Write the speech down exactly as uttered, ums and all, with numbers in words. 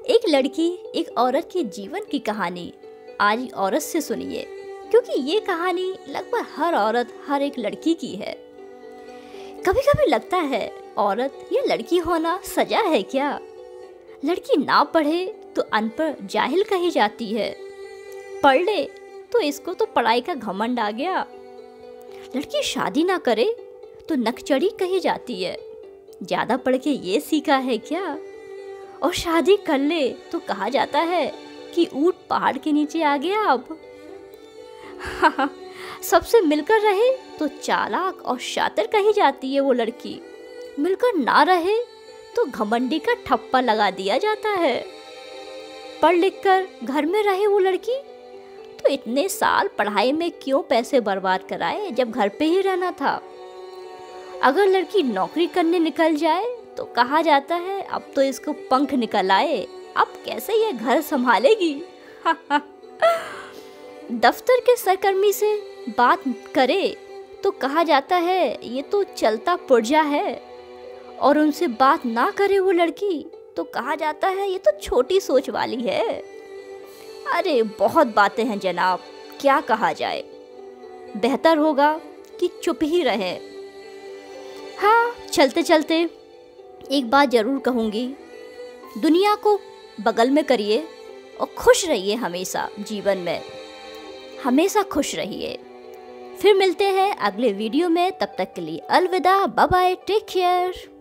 एक लड़की एक औरत के जीवन की कहानी आज औरत से सुनिए, क्योंकि ये कहानी लगभग हर औरत हर एक लड़की की है। कभी कभी लगता है औरत या लड़की होना सजा है क्या? लड़की ना पढ़े तो अनपढ़ जाहिल कही जाती है, पढ़ ले तो इसको तो पढ़ाई का घमंड आ गया। लड़की शादी ना करे तो नकचड़ी कही जाती है, ज़्यादा पढ़ के ये सीखा है क्या? और शादी कर ले तो कहा जाता है कि ऊंट पहाड़ के नीचे आ गया अब। सबसे मिलकर रहे तो चालाक और शातिर कही जाती है वो लड़की, मिलकर ना रहे तो घमंडी का ठप्पा लगा दिया जाता है। पढ़ लिख कर घर में रहे वो लड़की तो इतने साल पढ़ाई में क्यों पैसे बर्बाद कराए जब घर पे ही रहना था। अगर लड़की नौकरी करने निकल जाए तो कहा जाता है अब तो इसको पंख निकल आए, अब कैसे ये घर संभालेगी। दफ्तर के सरकर्मी से बात करे तो कहा जाता है ये तो चलता पुर्जा है, और उनसे बात ना करे वो लड़की तो कहा जाता है ये तो छोटी सोच वाली है। अरे बहुत बातें हैं जनाब, क्या कहा जाए। बेहतर होगा कि चुप ही रहे। हाँ, चलते चलते एक बात ज़रूर कहूँगी, दुनिया को बगल में करिए और खुश रहिए हमेशा। जीवन में हमेशा खुश रहिए। फिर मिलते हैं अगले वीडियो में, तब तक के लिए अलविदा, बाय बाय, टेक केयर।